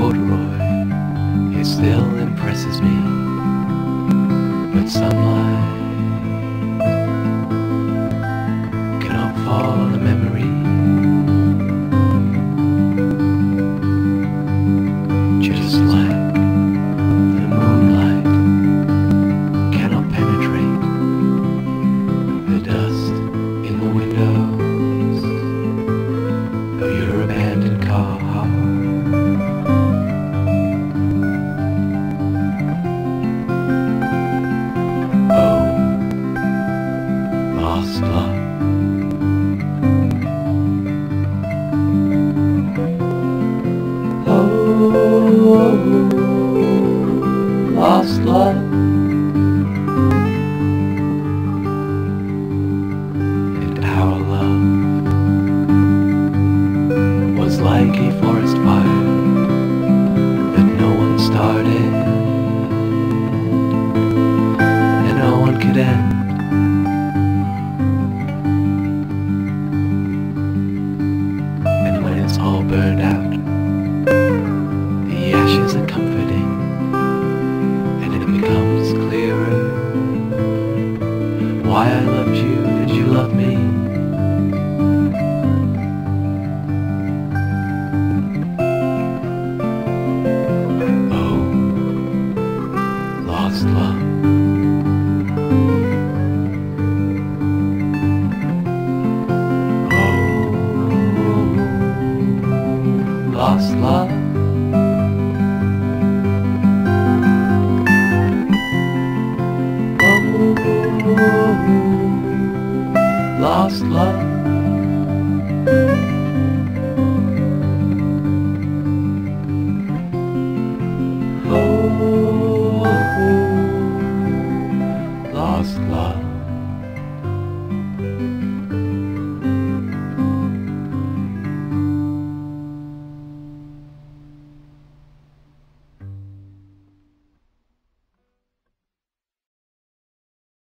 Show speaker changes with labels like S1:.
S1: corduroy, it still impresses me. But sunlight cannot fall on a memory. Just like the moonlight cannot penetrate the dust in the windows of your abandoned car. Oh, lost love. Oh, lost love. And our love was like a forest fire that no one started and no one could end. And when it's all burned out, the ashes are comforting, and it becomes clearer why I loved you and you loved me. Oh, lost love. Oh, lost love.